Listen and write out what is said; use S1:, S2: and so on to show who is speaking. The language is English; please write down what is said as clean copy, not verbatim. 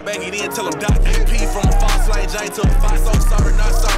S1: bag it in, tell him dot. AP from a false lane, Jane to a 5, so sorry, not sorry.